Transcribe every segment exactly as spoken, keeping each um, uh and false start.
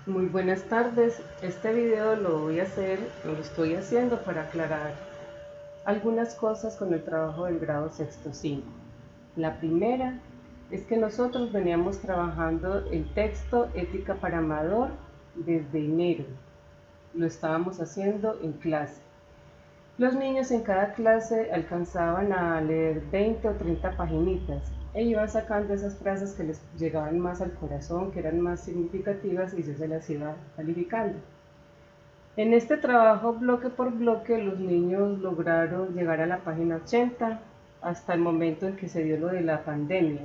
Muy buenas tardes. Este video lo voy a hacer, lo estoy haciendo para aclarar algunas cosas con el trabajo del grado sexto cinco. La primera es que nosotros veníamos trabajando el texto Ética para Amador desde enero. Lo estábamos haciendo en clase. Los niños en cada clase alcanzaban a leer veinte o treinta paginitas e iban sacando esas frases que les llegaban más al corazón, que eran más significativas, y yo se las iba calificando. En este trabajo bloque por bloque los niños lograron llegar a la página ochenta hasta el momento en que se dio lo de la pandemia.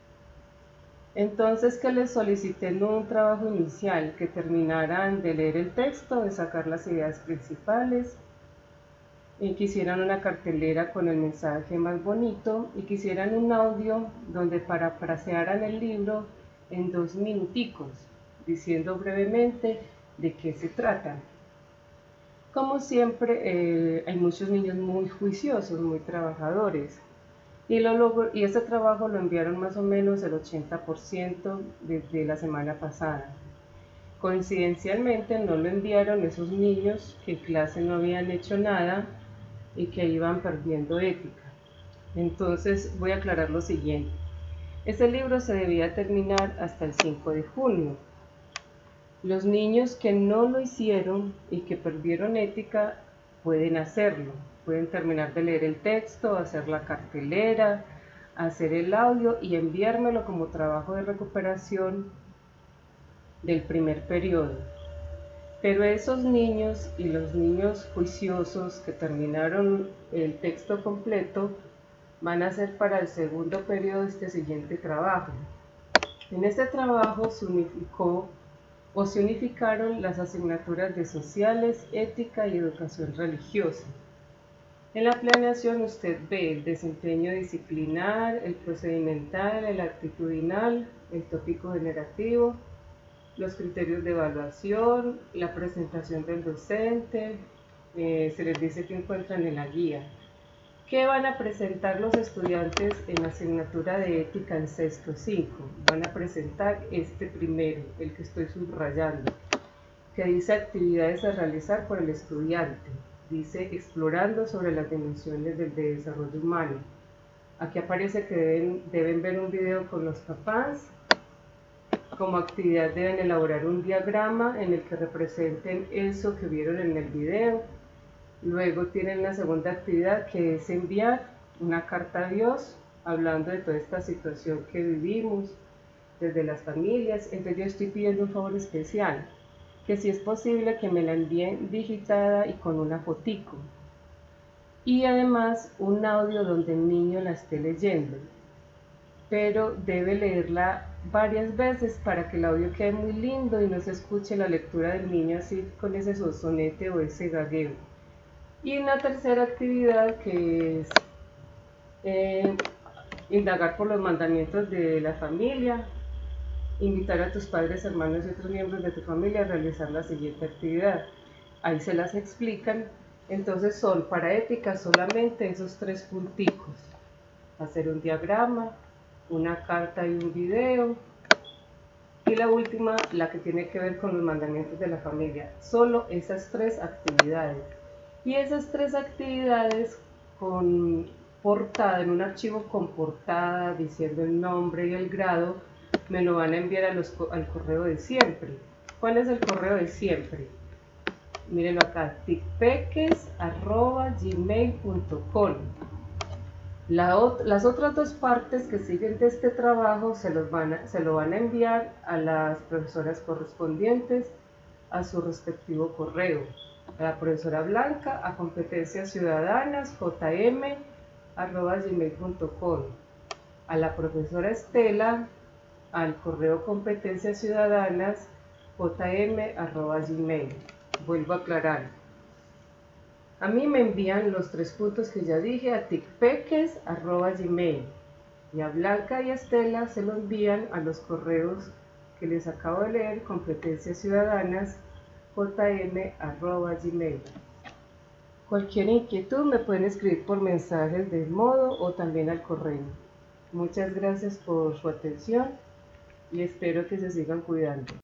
Entonces, que les solicité en un trabajo inicial que terminaran de leer el texto, de sacar las ideas principales, y que hicieran una cartelera con el mensaje más bonito y que hicieran un audio donde parafrasearan el libro en dos minuticos, diciendo brevemente de qué se trata. Como siempre, eh, hay muchos niños muy juiciosos, muy trabajadores, y, lo logro, y este trabajo lo enviaron más o menos el ochenta por ciento desde la semana pasada. Coincidencialmente no lo enviaron esos niños que en clase no habían hecho nada y que iban perdiendo ética. Entonces voy a aclarar lo siguiente. Este libro se debía terminar hasta el cinco de junio. Los niños que no lo hicieron y que perdieron ética pueden hacerlo. Pueden terminar de leer el texto, hacer la cartelera, hacer el audio y enviármelo como trabajo de recuperación del primer periodo. Pero esos niños y los niños juiciosos que terminaron el texto completo van a ser para el segundo periodo este siguiente trabajo. En este trabajo se unificó o se unificaron las asignaturas de sociales, ética y educación religiosa. En la planeación usted ve el desempeño disciplinar, el procedimental, el actitudinal, el tópico generativo, los criterios de evaluación, la presentación del docente, eh, se les dice que encuentran en la guía. ¿Qué van a presentar los estudiantes en la asignatura de ética en sexto cinco? Van a presentar este primero, el que estoy subrayando, que dice actividades a realizar por el estudiante. Dice explorando sobre las dimensiones del desarrollo humano. Aquí aparece que deben, deben ver un video con los papás. Como actividad deben elaborar un diagrama en el que representen eso que vieron en el video. Luego tienen la segunda actividad, que es enviar una carta a Dios hablando de toda esta situación que vivimos desde las familias. Entonces yo estoy pidiendo un favor especial, que si es posible que me la envíen digitada y con una fotico, y además un audio donde el niño la esté leyendo, pero debe leerla varias veces para que el audio quede muy lindo y no se escuche la lectura del niño así con ese sonsonete o ese gagueo. Y una tercera actividad, que es eh, indagar por los mandamientos de la familia, invitar a tus padres, hermanos y otros miembros de tu familia a realizar la siguiente actividad. Ahí se las explican. Entonces son para ética solamente esos tres punticos: hacer un diagrama, una carta y un video, y la última, la que tiene que ver con los mandamientos de la familia. Solo esas tres actividades. Y esas tres actividades con portada, en un archivo con portada diciendo el nombre y el grado, me lo van a enviar a los, al correo de siempre. ¿Cuál es el correo de siempre? Mírenlo acá, ticpeques arroba gmail punto com. La ot las otras dos partes que siguen de este trabajo se, los van a, se lo van a enviar a las profesoras correspondientes a su respectivo correo. A la profesora Blanca a competencias ciudadanas jm arroba gmail punto com, a la profesora Estela al correo competencias ciudadanas jm arroba gmail. Vuelvo a aclarar, a mí me envían los tres puntos que ya dije a ticpeques arroba gmail, y a Blanca y a Estela se lo envían a los correos que les acabo de leer, competencias ciudadanas jm arroba gmail. Cualquier inquietud me pueden escribir por mensajes del modo o también al correo. Muchas gracias por su atención y espero que se sigan cuidando.